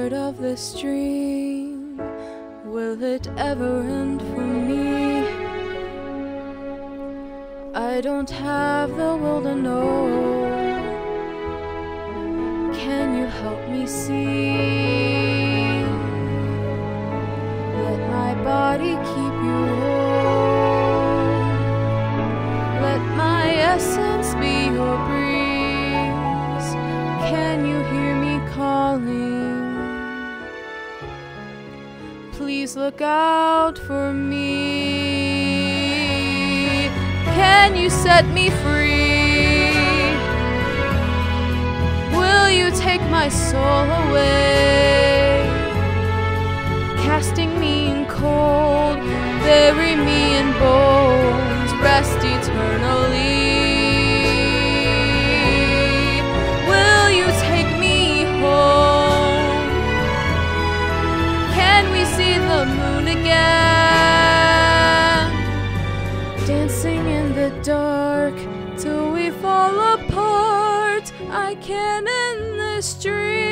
part of this dream? Will it ever end for me? I don't have the will to know. Can you help me see? Let my body keep you whole. Let my essence be your breeze. Can you hear me calling? Please look out for me. Can you set me free? Will you take my soul away? Casting me in cold, bury me in bones, rest eternally. Will you take me home? Can we see the moon again? Dancing in the dark till we fall apart. I can't end this dream.